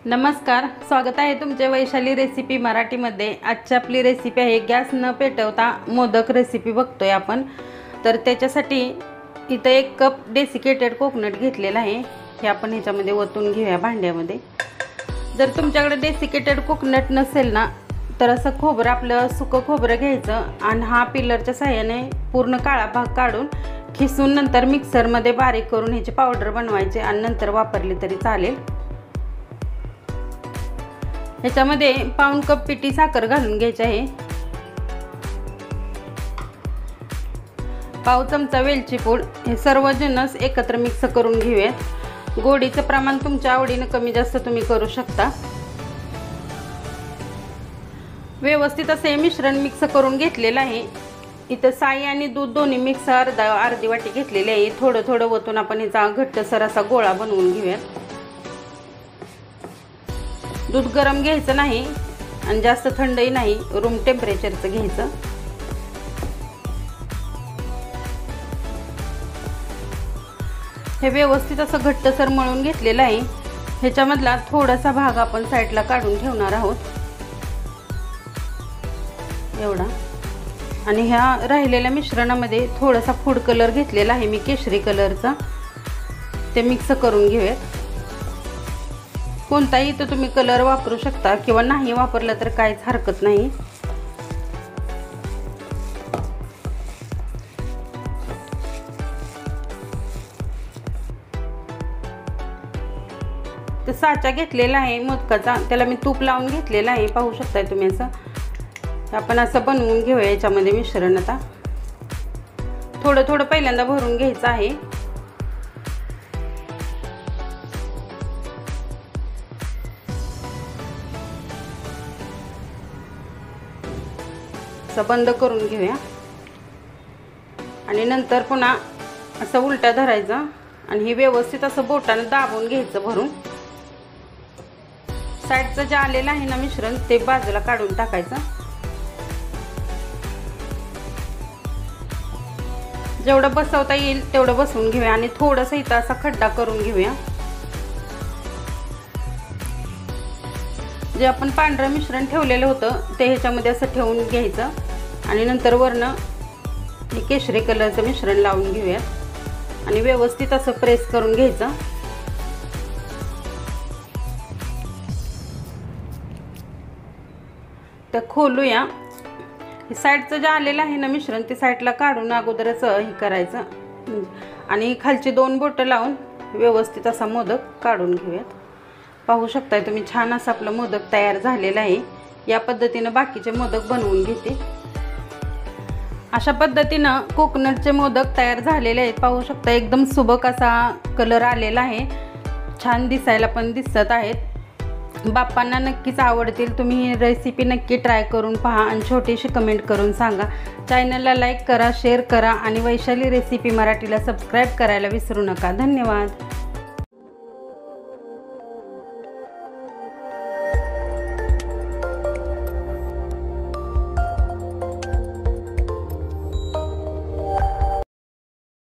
नमस्कार, स्वागत आहे तुमचे वैशाली रेसिपी मराठीमध्ये। आजची आपली रेसिपी आहे गॅस न पेटवता मोदक रेसिपी बघतोय आपण। तर त्याच्यासाठी इथं 1 कप डेसिकेटेड कोकोनट घेतलेला आहे। हे आपण ह्याच्यामध्ये ओतून घेऊया भांड्यामध्ये। जर तुमच्याकडे डेसिकेटेड कोकोनट नसेल ना तर असं खोबरं, आपलं सुकं खोबरं घ्यायचं आणि हा पिलरच्या साहाय्याने पूर्ण काळा भाग काढून खिसून नंतर मिक्सरमध्ये बारीक करून ह्याची पावडर बनवायची आणि नंतर वापरली तरी चालेल। ह्याच्यामध्ये पाऊण कप पिठी साखर घालून घ्यायची आहे। पाव चमचा वेलची पूड। हे सर्व जिन्नस एकत्र मिक्स करून घेऊयात। गोडीचं प्रमाण तुमच्या आवडीने कमी जास्त तुम्ही करू शकता। व्यवस्थित असे मिश्रण मिक्स करून घेतलेलं आहे। इथं साई आणि दूध दोन्ही मिक्स अर्धी वाटी घेतलेली आहे। थोडं थोडं ओतून आपण याचा घट्टसर असा गोळा बनवून घेऊयात। दूध गरम घ्यायचं नाही आणि जास्त थंडही नाही, रूम टेम्परेचरचं घ्यायचं। हे व्यवस्थित असं घट्टसर मळून घेतलेलं आहे। ह्याच्यामधला थोडासा भाग आपण साईडला काढून ठेवणार आहोत, एवढा। आणि ह्या राहिलेल्या मिश्रणामध्ये थोडासा फूड कलर घेतलेला आहे मी, केशरी कलरचा, ते मिक्स करून घेऊयात। कोणताही तर तुम्ही कलर वापरू शकता किंवा नाही वापरला तर काहीच हरकत नाही। तर साचा घेतलेला आहे मोदकाचा, त्याला मी तूप लावून घेतलेला आहे, पाहू शकताय तुम्ही। असं आपण असं बनवून घेऊया याच्यामध्ये मिश्रण। आता थोडं थोडं पहिल्यांदा भरून घ्यायचं आहे। असं बंद करून घेऊया आणि नंतर पुन्हा असं उलटा धरायचा आणि हे व्यवस्थित असं बोटाने दाबून घ्यायचं भरून। साईडचं जे आलेलं आहे ना मिश्रण ते बाजूला काढून टाकायचं। जेवढं बसवता येईल तेवढं बसवून घेऊया आणि थोडंसं इथं असा खड्डा करून घेऊया। जे आपण पांढरं मिश्रण ठेवलेलं होतं ते ह्याच्यामध्ये असं ठेवून घ्यायचं आणि नंतर वरनं हे केशरी कलरचं मिश्रण लावून घेऊया आणि व्यवस्थित असं प्रेस करून घ्यायचं। तर खोलूया। हे साईडचं जे आलेलं आहे ना मिश्रण ते साईडला काढून अगोदरच हे करायचं आणि खालची 2 बोटं लावून व्यवस्थित असा मोदक काढून घेऊयात। पाहू शकताय तुम्ही, छान असा आपला मोदक तयार झालेला आहे। या पद्धतीने बाकीचे मोदक बनवून घेते। अशा पद्धतीने कोकोनटचे मोदक तयार झालेले आहेत। पाहू शकता एकदम सुबक असा कलर आलेला आहे, छान दिसायला पण दिसत आहेत। बाप्पांना नक्कीच आवडतील। तुम्ही ही रेसिपी नक्की ट्राय करून पहा आणि छोटीशी कमेंट करून सांगा। चॅनलला लाईक करा, शेअर करा आणि वैशाली रेसिपी मराठीला सबस्क्राईब करायला विसरू नका। धन्यवाद।